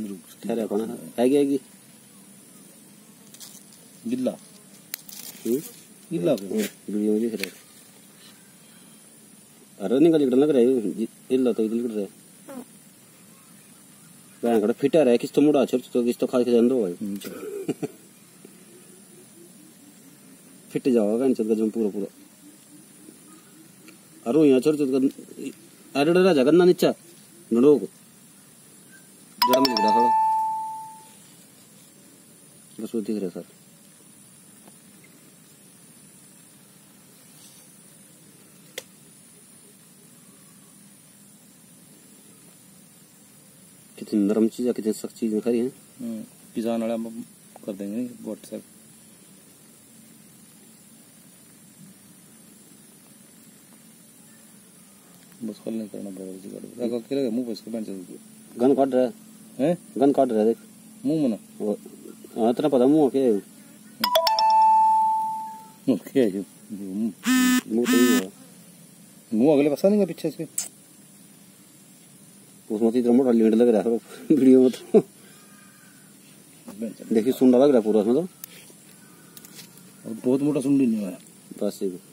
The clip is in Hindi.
ठहरा कौन है कि गिल्ला गिल्ला वीडियो में दिख रहा है। अरे निकल लग रहा है इल्ला तो निकल रहा है बैंगड़ फिटा रहा है किस तो मुड़ा छोड़ तो किस तो खा के जान दो भाई फिट जाओगा इन चल पूरा पूरा अरे यहाँ छोड़ तो अरे डरा जगन्ना नीचा नड़ो को जरा में गिरा थोड़ा बस वो दिख रहा है सर कितनी नरम चीज है कितनी सख्त चीज खरी है किसान वाला कर देंगे बहुत सर बस कल नहीं करना पड़ेगा अकेले मुंह पे इसको बेंच गन काट रहा है गन काट रहा है देख मुंह में वो हाँ इतना पता मुंह क्या है क्या है मुंह तो नहीं है मुंह अगले पता नहीं है पीछे से उसमें तो इतना मोटा लीड लग रहा है वीडियो में तो देखिए सुंडा लग रहा है पूरा उसमें तो बहुत मोटा सुंडी नहीं है बस